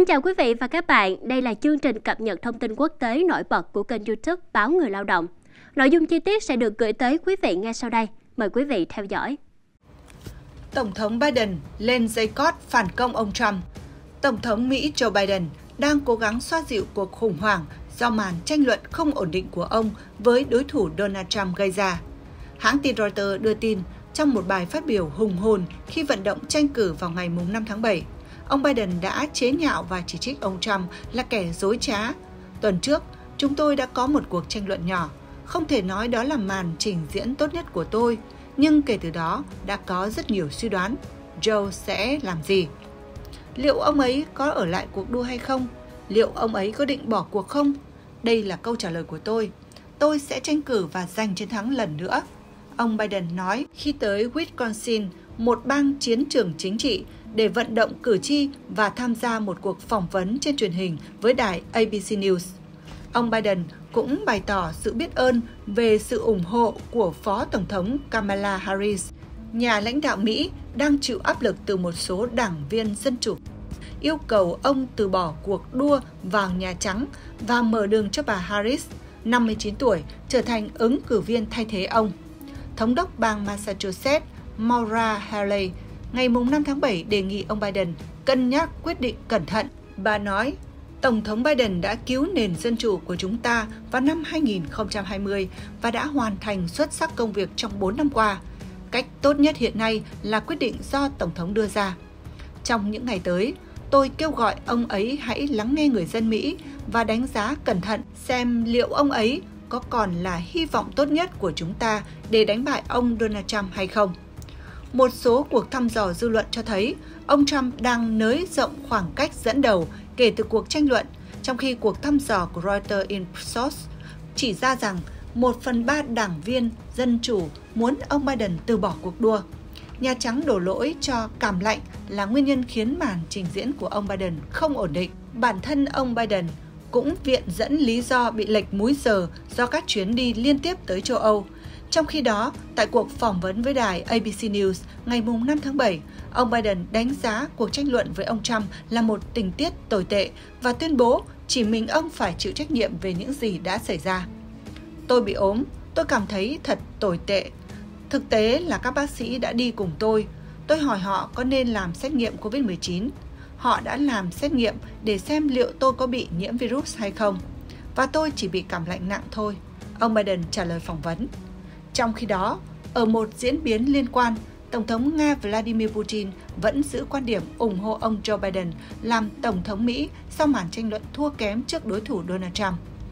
chào quý vị và các bạn, đây là chương trình cập nhật thông tin quốc tế nổi bật của kênh YouTube Báo Người Lao động. Nội dung chi tiết sẽ được gửi tới quý vị ngay sau đây. Mời quý vị theo dõi. Tổng thống Biden lên dây cót phản công ông Trump. Tổng thống Mỹ Joe Biden đang cố gắng xoa dịu cuộc khủng hoảng do màn tranh luận không ổn định của ông với đối thủ Donald Trump gây ra. Hãng tin Reuters đưa tin trong một bài phát biểu hùng hồn khi vận động tranh cử vào ngày 5 tháng 7, ông Biden đã chế nhạo và chỉ trích ông Trump là kẻ dối trá. Tuần trước, chúng tôi đã có một cuộc tranh luận nhỏ. Không thể nói đó là màn trình diễn tốt nhất của tôi, nhưng kể từ đó đã có rất nhiều suy đoán. Joe sẽ làm gì? Liệu ông ấy có ở lại cuộc đua hay không? Liệu ông ấy có định bỏ cuộc không? Đây là câu trả lời của tôi. Tôi sẽ tranh cử và giành chiến thắng lần nữa. Ông Biden nói khi tới Wisconsin, một bang chiến trường chính trị, để vận động cử tri và tham gia một cuộc phỏng vấn trên truyền hình với đài ABC News. Ông Biden cũng bày tỏ sự biết ơn về sự ủng hộ của Phó Tổng thống Kamala Harris, nhà lãnh đạo Mỹ đang chịu áp lực từ một số đảng viên Dân Chủ, yêu cầu ông từ bỏ cuộc đua vào Nhà Trắng và mở đường cho bà Harris, 59 tuổi, trở thành ứng cử viên thay thế ông. Thống đốc bang Massachusetts Maura Healey ngày 5 tháng 7 đề nghị ông Biden cân nhắc quyết định cẩn thận. Bà nói, Tổng thống Biden đã cứu nền dân chủ của chúng ta vào năm 2020 và đã hoàn thành xuất sắc công việc trong 4 năm qua. Cách tốt nhất hiện nay là quyết định do Tổng thống đưa ra. Trong những ngày tới, tôi kêu gọi ông ấy hãy lắng nghe người dân Mỹ và đánh giá cẩn thận xem liệu ông ấy có còn là hy vọng tốt nhất của chúng ta để đánh bại ông Donald Trump hay không. Một số cuộc thăm dò dư luận cho thấy ông Trump đang nới rộng khoảng cách dẫn đầu kể từ cuộc tranh luận, trong khi cuộc thăm dò của Reuters Ipsos chỉ ra rằng 1/3 đảng viên Dân Chủ muốn ông Biden từ bỏ cuộc đua. Nhà Trắng đổ lỗi cho cảm lạnh là nguyên nhân khiến màn trình diễn của ông Biden không ổn định. Bản thân ông Biden cũng viện dẫn lý do bị lệch múi giờ do các chuyến đi liên tiếp tới châu Âu. Trong khi đó, tại cuộc phỏng vấn với đài ABC News ngày 5 tháng 7, ông Biden đánh giá cuộc tranh luận với ông Trump là một tình tiết tồi tệ và tuyên bố chỉ mình ông phải chịu trách nhiệm về những gì đã xảy ra. Tôi bị ốm, tôi cảm thấy thật tồi tệ. Thực tế là các bác sĩ đã đi cùng tôi. Tôi hỏi họ có nên làm xét nghiệm COVID-19. Họ đã làm xét nghiệm để xem liệu tôi có bị nhiễm virus hay không. Và tôi chỉ bị cảm lạnh nặng thôi, ông Biden trả lời phỏng vấn. Trong khi đó, ở một diễn biến liên quan, Tổng thống Nga Vladimir Putin vẫn giữ quan điểm ủng hộ ông Joe Biden làm Tổng thống Mỹ sau màn tranh luận thua kém trước đối thủ Donald Trump.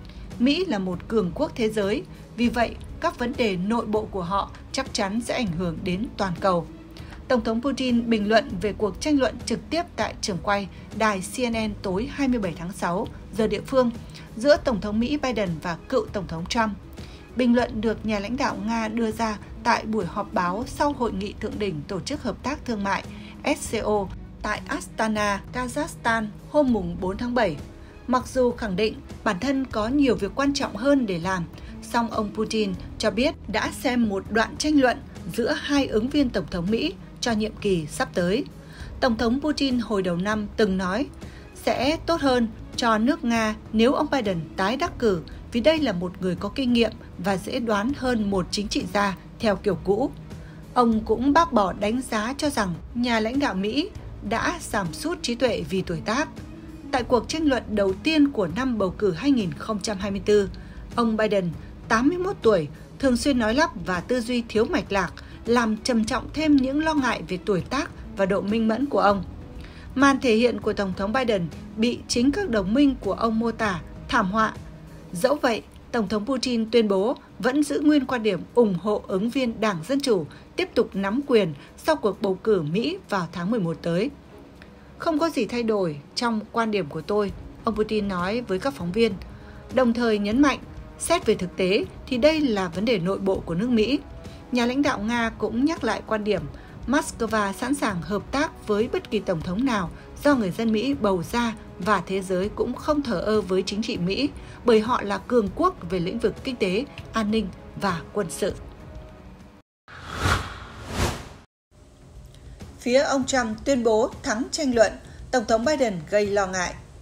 Mỹ là một cường quốc thế giới, vì vậy các vấn đề nội bộ của họ chắc chắn sẽ ảnh hưởng đến toàn cầu. Tổng thống Putin bình luận về cuộc tranh luận trực tiếp tại trường quay đài CNN tối 27 tháng 6 giờ địa phương giữa Tổng thống Mỹ Biden và cựu Tổng thống Trump. Bình luận được nhà lãnh đạo Nga đưa ra tại buổi họp báo sau hội nghị thượng đỉnh Tổ chức Hợp tác Thương mại SCO tại Astana, Kazakhstan hôm 4 tháng 7. Mặc dù khẳng định bản thân có nhiều việc quan trọng hơn để làm, song ông Putin cho biết đã xem một đoạn tranh luận giữa hai ứng viên Tổng thống Mỹ cho nhiệm kỳ sắp tới. Tổng thống Putin hồi đầu năm từng nói sẽ tốt hơn cho nước Nga nếu ông Biden tái đắc cử vì đây là một người có kinh nghiệm và dễ đoán hơn một chính trị gia theo kiểu cũ. Ông cũng bác bỏ đánh giá cho rằng nhà lãnh đạo Mỹ đã giảm sút trí tuệ vì tuổi tác. Tại cuộc tranh luận đầu tiên của năm bầu cử 2024, ông Biden, 81 tuổi, thường xuyên nói lắp và tư duy thiếu mạch lạc, làm trầm trọng thêm những lo ngại về tuổi tác và độ minh mẫn của ông. Màn thể hiện của Tổng thống Biden bị chính các đồng minh của ông mô tả thảm họa. Dẫu vậy, Tổng thống Putin tuyên bố vẫn giữ nguyên quan điểm ủng hộ ứng viên Đảng Dân Chủ tiếp tục nắm quyền sau cuộc bầu cử Mỹ vào tháng 11 tới. Không có gì thay đổi trong quan điểm của tôi, ông Putin nói với các phóng viên, đồng thời nhấn mạnh, xét về thực tế thì đây là vấn đề nội bộ của nước Mỹ. Nhà lãnh đạo Nga cũng nhắc lại quan điểm Moscow sẵn sàng hợp tác với bất kỳ tổng thống nào do người dân Mỹ bầu ra và thế giới cũng không thờ ơ với chính trị Mỹ bởi họ là cường quốc về lĩnh vực kinh tế, an ninh và quân sự. Phía ông Trump tuyên bố thắng tranh luận, Tổng thống Biden gây lo ngại.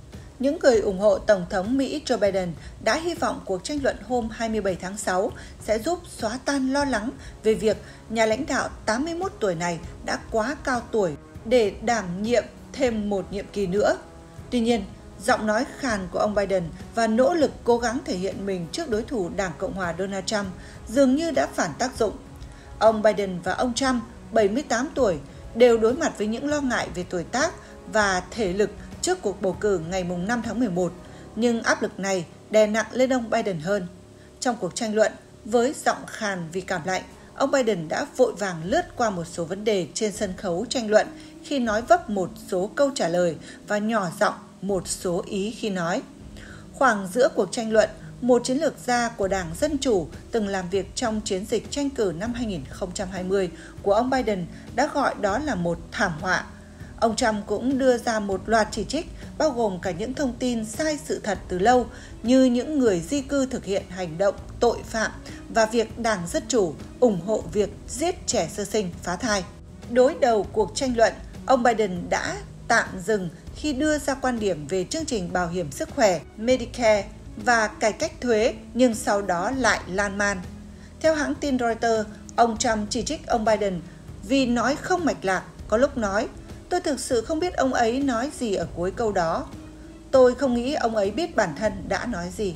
những người ủng hộ Tổng thống Mỹ Joe Biden đã hy vọng cuộc tranh luận hôm 27 tháng 6 sẽ giúp xóa tan lo lắng về việc nhà lãnh đạo 81 tuổi này đã quá cao tuổi để đảm nhiệm thêm một nhiệm kỳ nữa. Tuy nhiên, giọng nói khàn của ông Biden và nỗ lực cố gắng thể hiện mình trước đối thủ Đảng Cộng hòa Donald Trump dường như đã phản tác dụng. Ông Biden và ông Trump, 78 tuổi, đều đối mặt với những lo ngại về tuổi tác và thể lực trước cuộc bầu cử ngày 5 tháng 11, nhưng áp lực này đè nặng lên ông Biden hơn. Trong cuộc tranh luận, với giọng khàn vì cảm lạnh, ông Biden đã vội vàng lướt qua một số vấn đề trên sân khấu tranh luận khi nói vấp một số câu trả lời và nhỏ giọng một số ý khi nói. Khoảng giữa cuộc tranh luận, một chiến lược gia của Đảng Dân Chủ từng làm việc trong chiến dịch tranh cử năm 2020 của ông Biden đã gọi đó là một thảm họa. Ông Trump cũng đưa ra một loạt chỉ trích, bao gồm cả những thông tin sai sự thật từ lâu, như những người di cư thực hiện hành động tội phạm và việc Đảng Dân Chủ ủng hộ việc giết trẻ sơ sinh phá thai. Đối đầu cuộc tranh luận, ông Biden đã tạm dừng khi đưa ra quan điểm về chương trình bảo hiểm sức khỏe Medicare và cải cách thuế, nhưng sau đó lại lan man. Theo hãng tin Reuters, ông Trump chỉ trích ông Biden vì nói không mạch lạc, có lúc nói, tôi thực sự không biết ông ấy nói gì ở cuối câu đó. Tôi không nghĩ ông ấy biết bản thân đã nói gì.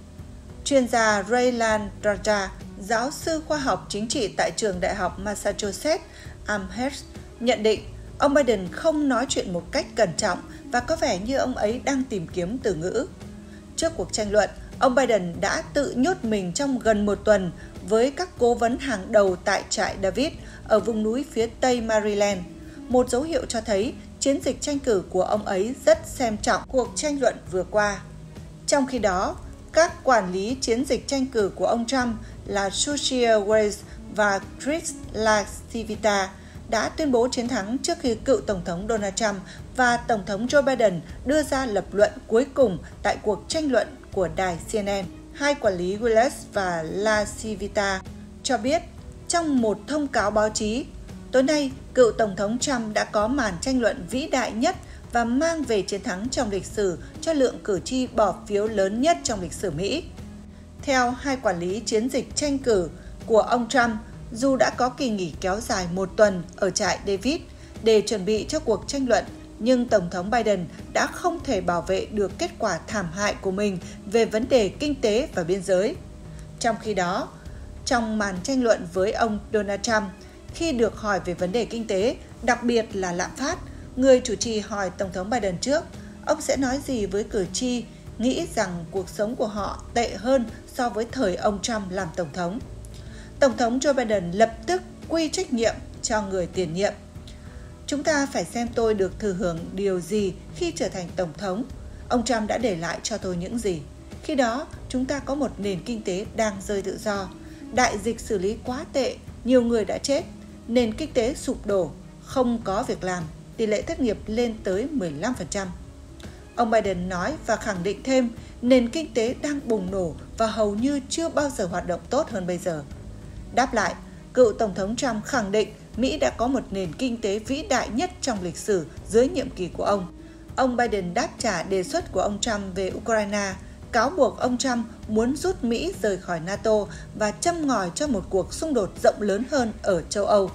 Chuyên gia Raylan Raja, giáo sư khoa học chính trị tại trường đại học Massachusetts Amherst, nhận định ông Biden không nói chuyện một cách cẩn trọng và có vẻ như ông ấy đang tìm kiếm từ ngữ. Trước cuộc tranh luận, ông Biden đã tự nhốt mình trong gần một tuần với các cố vấn hàng đầu tại trại David ở vùng núi phía tây Maryland, một dấu hiệu cho thấy chiến dịch tranh cử của ông ấy rất xem trọng cuộc tranh luận vừa qua. Trong khi đó, các quản lý chiến dịch tranh cử của ông Trump là Sushil Weiss và Chris LaCivita đã tuyên bố chiến thắng trước khi cựu Tổng thống Donald Trump và Tổng thống Joe Biden đưa ra lập luận cuối cùng tại cuộc tranh luận của đài CNN. Hai quản lý Weiss và LaCivita cho biết trong một thông cáo báo chí, tối nay, cựu Tổng thống Trump đã có màn tranh luận vĩ đại nhất và mang về chiến thắng trong lịch sử cho lượng cử tri bỏ phiếu lớn nhất trong lịch sử Mỹ. Theo hai quản lý chiến dịch tranh cử của ông Trump, dù đã có kỳ nghỉ kéo dài một tuần ở trại David để chuẩn bị cho cuộc tranh luận, nhưng Tổng thống Biden đã không thể bảo vệ được kết quả thảm hại của mình về vấn đề kinh tế và biên giới. Trong khi đó, trong màn tranh luận với ông Donald Trump, khi được hỏi về vấn đề kinh tế, đặc biệt là lạm phát, người chủ trì hỏi Tổng thống Biden trước, ông sẽ nói gì với cử tri nghĩ rằng cuộc sống của họ tệ hơn so với thời ông Trump làm Tổng thống. Tổng thống Joe Biden lập tức quy trách nhiệm cho người tiền nhiệm. Chúng ta phải xem tôi được thừa hưởng điều gì khi trở thành Tổng thống. Ông Trump đã để lại cho tôi những gì. Khi đó, chúng ta có một nền kinh tế đang rơi tự do. Đại dịch xử lý quá tệ, nhiều người đã chết. Nền kinh tế sụp đổ, không có việc làm, tỷ lệ thất nghiệp lên tới 15%. Ông Biden nói và khẳng định thêm nền kinh tế đang bùng nổ và hầu như chưa bao giờ hoạt động tốt hơn bây giờ. Đáp lại, cựu Tổng thống Trump khẳng định Mỹ đã có một nền kinh tế vĩ đại nhất trong lịch sử dưới nhiệm kỳ của ông. Ông Biden đáp trả đề xuất của ông Trump về Ukraine, cáo buộc ông Trump muốn rút Mỹ rời khỏi NATO và châm ngòi cho một cuộc xung đột rộng lớn hơn ở châu Âu.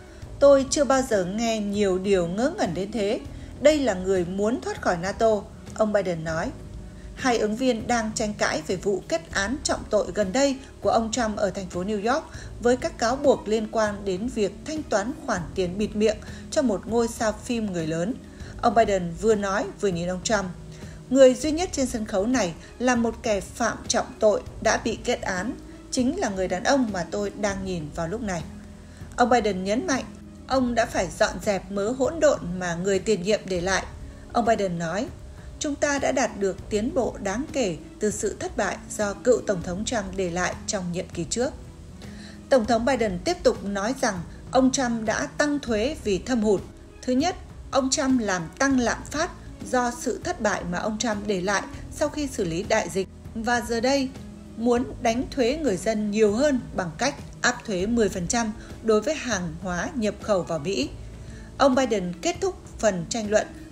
Tôi chưa bao giờ nghe nhiều điều ngớ ngẩn đến thế. Đây là người muốn thoát khỏi NATO, ông Biden nói. Hai ứng viên đang tranh cãi về vụ kết án trọng tội gần đây của ông Trump ở thành phố New York với các cáo buộc liên quan đến việc thanh toán khoản tiền bịt miệng cho một ngôi sao phim người lớn. Ông Biden vừa nói vừa nhìn ông Trump. Người duy nhất trên sân khấu này là một kẻ phạm trọng tội đã bị kết án, chính là người đàn ông mà tôi đang nhìn vào lúc này. Ông Biden nhấn mạnh, ông đã phải dọn dẹp mớ hỗn độn mà người tiền nhiệm để lại. Ông Biden nói, chúng ta đã đạt được tiến bộ đáng kể từ sự thất bại do cựu Tổng thống Trump để lại trong nhiệm kỳ trước. Tổng thống Biden tiếp tục nói rằng ông Trump đã tăng thuế vì thâm hụt. Thứ nhất, ông Trump làm tăng lạm phát do sự thất bại mà ông Trump để lại sau khi xử lý đại dịch và giờ đây muốn đánh thuế người dân nhiều hơn bằng cách áp thuế 10% đối với hàng hóa nhập khẩu vào Mỹ. Ông Biden kết thúc phần tranh luận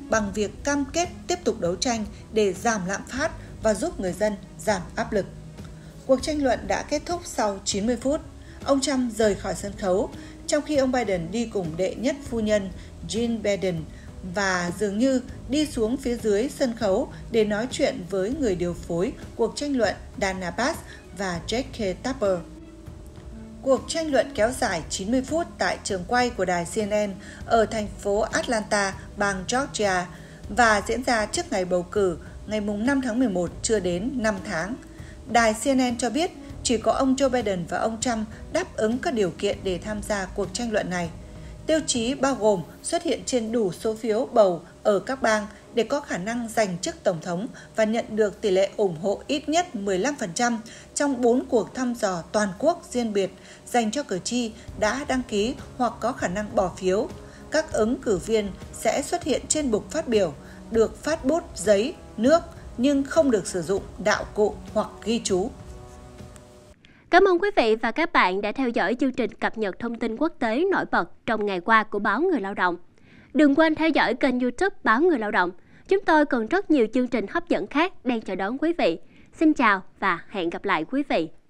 bằng việc cam kết tiếp tục đấu tranh để giảm lạm phát và giúp người dân giảm áp lực. Cuộc tranh luận đã kết thúc sau 90 phút. Ông Trump rời khỏi sân khấu, trong khi ông Biden đi cùng đệ nhất phu nhân Jill Biden và dường như đi xuống phía dưới sân khấu để nói chuyện với người điều phối cuộc tranh luận Dana Bash và Jake Tapper. Cuộc tranh luận kéo dài 90 phút tại trường quay của đài CNN ở thành phố Atlanta, bang Georgia và diễn ra trước ngày bầu cử ngày 5 tháng 11 chưa đến 5 tháng. Đài CNN cho biết chỉ có ông Joe Biden và ông Trump đáp ứng các điều kiện để tham gia cuộc tranh luận này. Tiêu chí bao gồm xuất hiện trên đủ số phiếu bầu ở các bang để có khả năng giành chức tổng thống và nhận được tỷ lệ ủng hộ ít nhất 15% trong 4 cuộc thăm dò toàn quốc riêng biệt dành cho cử tri đã đăng ký hoặc có khả năng bỏ phiếu. Các ứng cử viên sẽ xuất hiện trên bục phát biểu, được phát bút, giấy, nước nhưng không được sử dụng đạo cụ hoặc ghi chú. Cảm ơn quý vị và các bạn đã theo dõi chương trình cập nhật thông tin quốc tế nổi bật trong ngày qua của Báo Người Lao động. Đừng quên theo dõi kênh YouTube Báo Người Lao động. Chúng tôi còn rất nhiều chương trình hấp dẫn khác đang chờ đón quý vị. Xin chào và hẹn gặp lại quý vị.